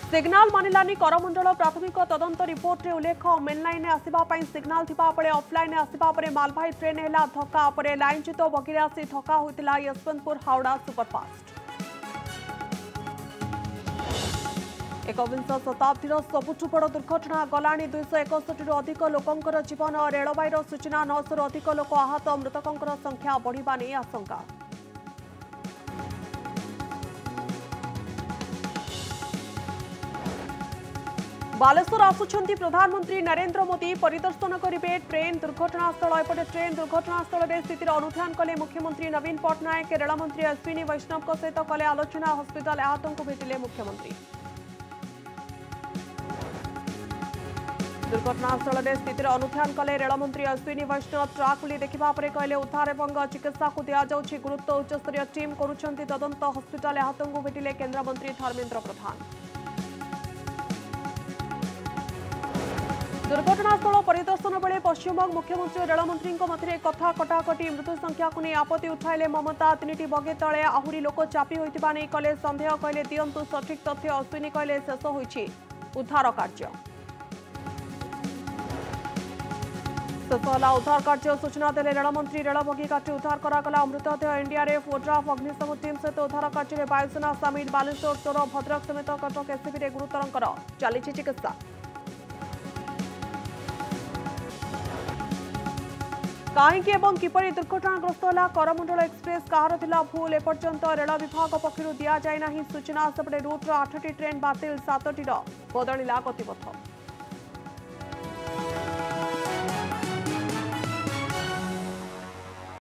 Signal मानिलानी Coromandel प्राथमिक तदंत report उल्लेख मेनलाइन आसवाई सिग्नाल थिबाबले अफलाइन आसवापर मालवाही ट्रेन है धक्का पर लाइनच्युत बगिरे आसी धक्का होता यशवंतपुर हावड़ा सुपरफास्ट। एकविंश शताब्दीर सबुठ बड़ दुर्घटना गलानी 261 अधिक लोकंकर जीवन रेलवाईर सूचना 900 अधिक लोक आहत मृतकों संख्या बढ़िबा नहीं आशंका। बालेश्वर आसुछंती प्रधानमंत्री नरेंद्र मोदी परिदर्शन करेंगे ट्रेन दुर्घटनास्थल एपटे ट्रेन दुर्घटनास्थल में स्थितिर अनुध्यान कले मुख्यमंत्री नवीन पट्टनायक रेलमंत्री अश्विनी वैष्णव सहित कले आलोचना हस्पिटाल आहतों को भेटिले मुख्यमंत्री। दुर्घटनास्थल में स्थितिर अनुध्यान कले रेलमंत्री अश्विनी वैष्णव ट्राक बुली देखा कहले उद्धार और चिकित्सा को दि जाउछि गुरुत्व उच्चस्तरीय टीम करुछंती तदंत हस्पिटाल आहतों को भेटिले केन्द्रमंत्री धर्मेन्द्र प्रधान। दुर्घटनास्थल परिदर्शन बेले पश्चिमबंग मुख्यमंत्री और रेलमंत्री मध्य कथा कटाकटी मृत्यु संख्या को नहीं आपत्ति उठाइले ममता 3टी बगे तले आहरी लोक चापी होता नहीं कले संदेह कहले दिंतु सठिक तथ्य अश्विनी कहले शेष होइछि उद्धार कार्य उद्धार कार्य सूचना देले रेलमंत्री रेल बगी काटी उद्धार करागला मृतदेह एनडीआरएफ ओड्राफ अग्निशम टीम सहित उद्धार कार्य में वायुसेना सामिल बालेश्वर सोर भद्रक समेत कटक एससीबी गुरुतरंकर चली चिकित्सा। कहीं किपरि दुर्घटनाग्रस्त है करमंडल एक्सप्रेस कहार थिला भूल एपर्यंत रेल विभाग पक्षर दि जाए सूचना सेपटे रूट्र 8टी ट्रेन बातिल 7टीर बदलिला गतिपथ।